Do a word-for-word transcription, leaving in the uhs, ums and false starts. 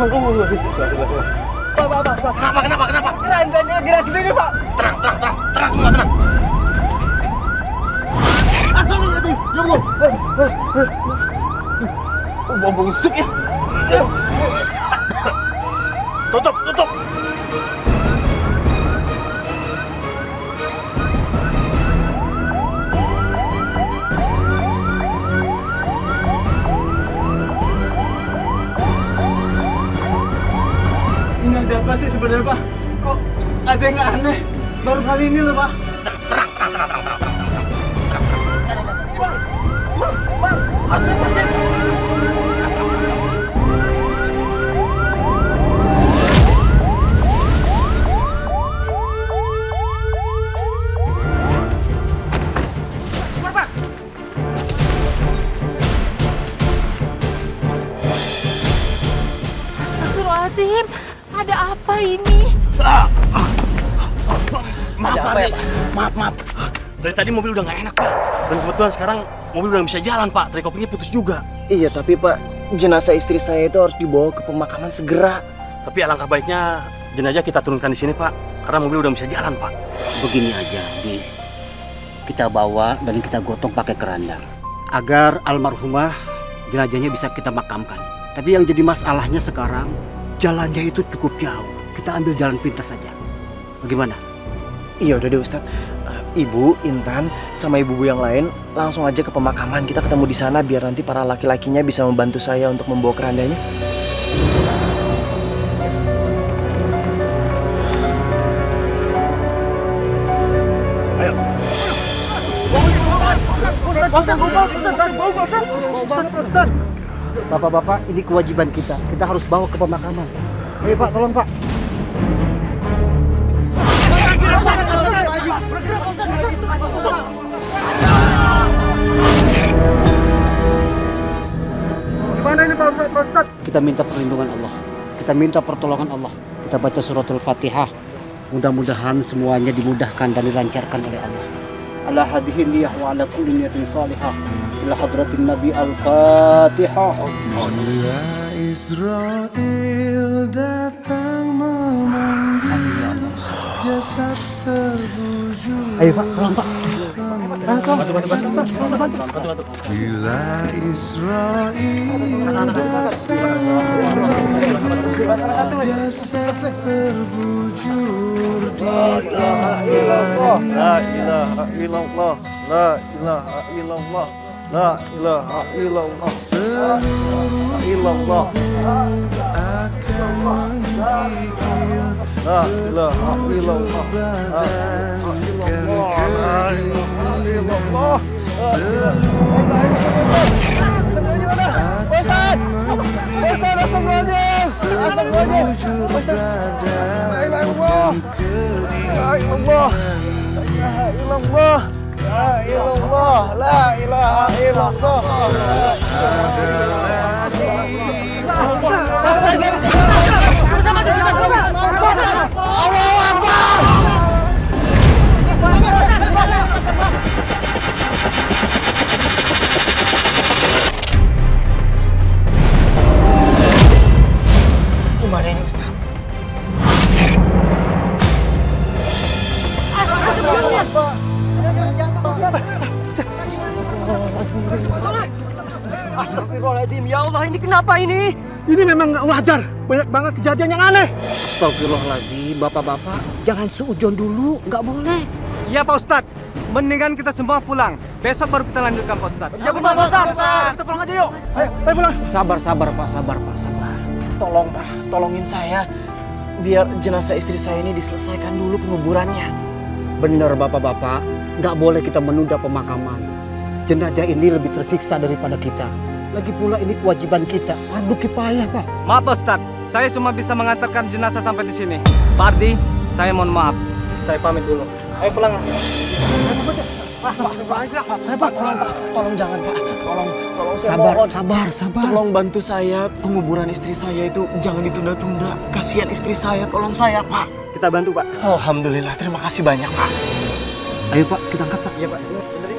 Pak, Pak, Pak, Pak. Kenapa, kenapa, kenapa? Kerandanya gerak sendiri, Pak. Tenang, tenang, tenang, tenang semua, tenang. Astagfirullahaladzim, ya Allah. Oh, bau busuk ya. Tutup, tutup. Ini ada apa sih sebenarnya, Pak? Kok ada yang aneh? Baru kali ini loh, Pak. Tenang, tenang, tenang, tenang, tenang, tenang, tenang. Astagfirullahaladzim. Astagfirullahaladzim, ada apa ini? Maaf, Ada apa ya, Pak? Maaf, maaf. Dari tadi mobil udah nggak enak, Pak. Dan kebetulan sekarang mobil udah nggak bisa jalan, Pak. Tali kopinya putus juga. Iya, tapi Pak, jenazah istri saya itu harus dibawa ke pemakaman segera. Tapi alangkah baiknya jenazah kita turunkan di sini, Pak. Karena mobil udah bisa jalan, Pak. Begini aja, Di. Kita bawa dan kita gotong pakai keranda. Agar almarhumah jenazahnya bisa kita makamkan. Tapi yang jadi masalahnya sekarang, jalannya itu cukup jauh. Kita ambil jalan pintas saja. Bagaimana? Iya udah deh Ustadz. Ibu, Intan, sama ibu-ibu yang lain langsung aja ke pemakaman. Kita ketemu di sana biar nanti para laki-lakinya bisa membantu saya untuk membawa kerandanya. Ayo. Bapak-bapak, ini kewajiban kita. Kita harus bawa ke pemakaman. Ayo Pak, tolong Pak. Gimana ini Pak Ustadz? Kita minta perlindungan Allah. Kita minta pertolongan Allah. Kita baca suratul Fatihah. Mudah-mudahan semuanya dimudahkan dan dilancarkan oleh Allah. Ala hadhihi niyah wa ala kulli niyatin salihah. Ila hadratin Nabi Al-Fatihah. Ya Israel datang memanggil jasad terbujur. Ayo Pak, tolong Pak. Bantu, bantu, bantu, bantu, bantu, bantu, bantu. Bila Israel datang memanggil jasad terbujur di tangan. La ilaha illallah. La ilaha illallah. La ilaha illallah. Seluruh Illallah. akan menggigil La ilaha illallah. badan Illallah. Gimana ini Ustaz? Astagfirullahaladzim, ya Allah, ini kenapa ini? Ini memang nggak wajar. Banyak banget kejadian yang aneh. Astagfirullahaladzim, bapak-bapak. Jangan suujon dulu, nggak boleh. Iya Pak Ustadz, mendingan kita semua pulang. Besok baru kita lanjutkan Pak Ustadz. Ya betul, Pak Ustaz. Kita pulang aja yuk. Ayo, ayo pulang. Sabar, sabar Pak, sabar Pak, sabar. Tolong Pak, tolongin saya. Biar jenazah istri saya ini diselesaikan dulu penguburannya. Bener bapak-bapak, nggak boleh kita menunda pemakaman. Jenazah ini lebih tersiksa daripada kita. Lagi pula ini kewajiban kita, fardu kifayah Pak. Maaf Pak Ustadz, saya cuma bisa mengantarkan jenazah sampai di sini. Pak Ardi, saya mohon maaf. Saya pamit dulu. Ayo pulang. Pak, Pak, tolong Pak, tolong jangan Pak, tolong, tolong saya Sabar, mohon. sabar, sabar. Tolong bantu saya, penguburan istri saya itu jangan ditunda-tunda. Kasihan istri saya, tolong saya Pak. Kita bantu Pak. Alhamdulillah, terima kasih banyak Pak. Ayo Pak, kita angkat Pak. Iya Pak.